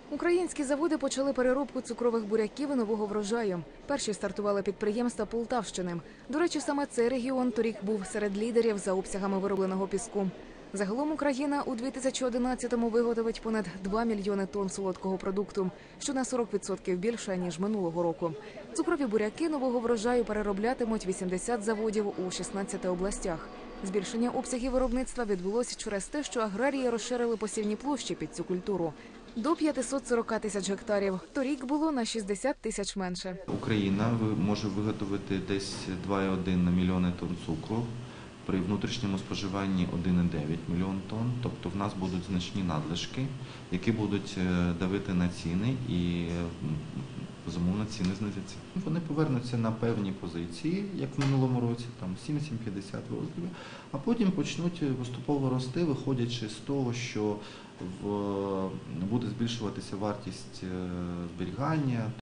Українські заводи почали переробку цукрових буряків і нового врожаю. Перші стартували підприємства Полтавщини. До речі, саме цей регіон торік був серед лідерів за обсягами виробленого піску. Загалом Україна у 2011-му виготовить понад 2 мільйони тонн солодкого продукту, що на 40% більше, ніж минулого року. Цукрові буряки нового врожаю перероблятимуть 80 заводів у 16 областях. Збільшення обсягів виробництва відбулося через те, що аграрії розширили посівні площі під цю культуру до 540 тисяч гектарів. Торік було на 60 тисяч менше. Україна може виготовити десь 2,1 на мільйони тонн цукру при внутрішньому споживанні 1,9 мільйон тонн. Тобто в нас будуть значні надлишки, які будуть давити на ціни і безумовно ціни знизяться. Вони повернуться на певні позиції, як в минулому році, там 7-7,50 роздрібів, а потім почнуть поступово рости, виходячи з того, що буде збільшуватися вартість зберігання.